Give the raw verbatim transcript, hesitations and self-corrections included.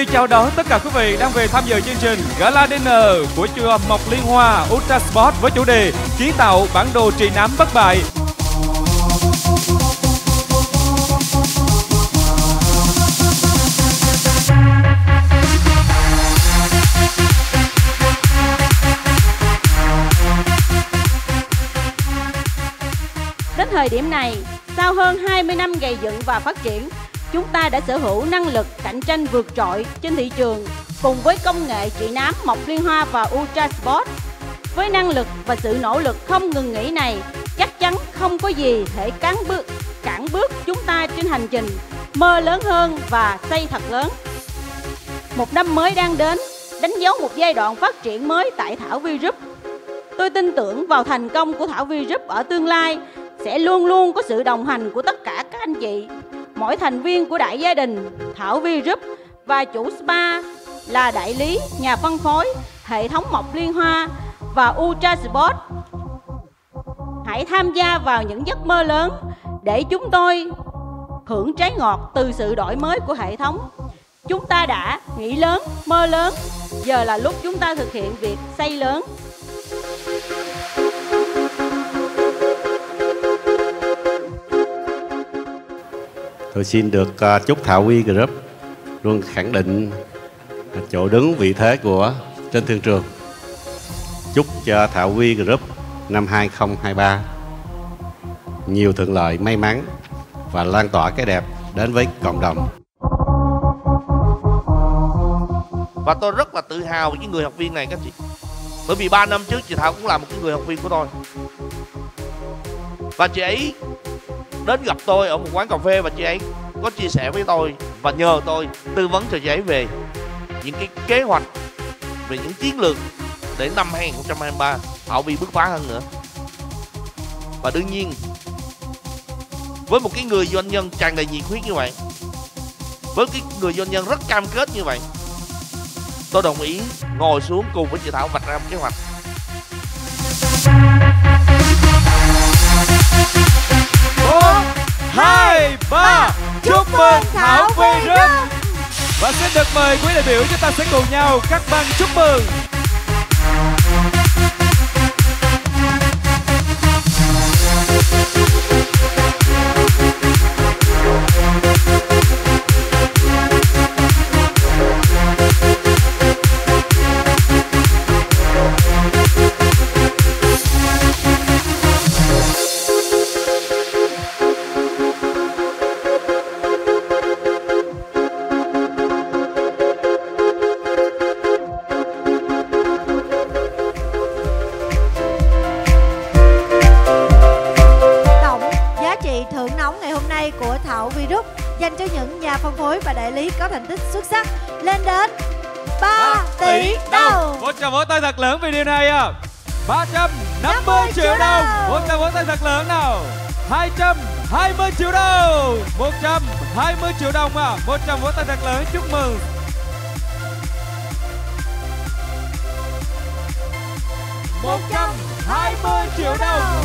chào đón tất cả quý vị đang về tham dự chương trình Gala Dinner của chùa Mộc Liên Hoa Ultra Sport với chủ đề kiến tạo bản đồ trị nám bất bại. Đến thời điểm này, sau hơn hai mươi năm gây dựng và phát triển, chúng ta đã sở hữu năng lực cạnh tranh vượt trội trên thị trường cùng với công nghệ trị nám Mộc Liên Hoa và Ultra Sport. Với năng lực và sự nỗ lực không ngừng nghỉ này, chắc chắn không có gì thể cản bước, cản bước chúng ta trên hành trình mơ lớn hơn và xây thật lớn. Một năm mới đang đến, đánh dấu một giai đoạn phát triển mới tại Thảo Vi Group. Tôi tin tưởng vào thành công của Thảo Vi Group ở tương lai sẽ luôn luôn có sự đồng hành của tất cả các anh chị, mỗi thành viên của đại gia đình Thảo Vi Group và chủ spa là đại lý, nhà phân phối, hệ thống Mộc Liên Hoa và Ultra Sport. Hãy tham gia vào những giấc mơ lớn để chúng tôi hưởng trái ngọt từ sự đổi mới của hệ thống. Chúng ta đã nghĩ lớn, mơ lớn, giờ là lúc chúng ta thực hiện việc xây lớn. Tôi xin được chúc Thảo Vi Group luôn khẳng định chỗ đứng vị thế của trên thương trường. Chúc cho Thảo Vi Group năm hai không hai ba nhiều thuận lợi, may mắn và lan tỏa cái đẹp đến với cộng đồng. Và tôi rất là tự hào với những người học viên này các chị. Bởi vì ba năm trước chị Thảo cũng là một cái người học viên của tôi. Và chị ấy đến gặp tôi ở một quán cà phê và chị ấy có chia sẻ với tôi và nhờ tôi tư vấn cho chị ấy về những cái kế hoạch, về những chiến lược để năm hai không hai ba Thảo Vi bứt phá hơn nữa. Và đương nhiên với một cái người doanh nhân tràn đầy nhiệt huyết như vậy, với cái người doanh nhân rất cam kết như vậy, tôi đồng ý ngồi xuống cùng với chị Thảo vạch ra một kế hoạch. Bốn, hai, ba, chúc mừng Thảo Vi Group. Và xin được mời quý đại biểu chúng ta sẽ cùng nhau cắt băng chúc mừng. Của Thảo Vi Group dành cho những nhà phân phối và đại lý có thành tích xuất sắc lên đến ba tỷ đồng. Một tràng vỗ tay thật lớn vì điều này à. ba trăm năm mươi triệu đồng. Một tràng vỗ tay thật lớn nào. hai trăm hai mươi triệu đồng. một trăm hai mươi triệu đồng à. Một tràng vỗ tay thật lớn chúc mừng. một trăm hai mươi triệu đồng.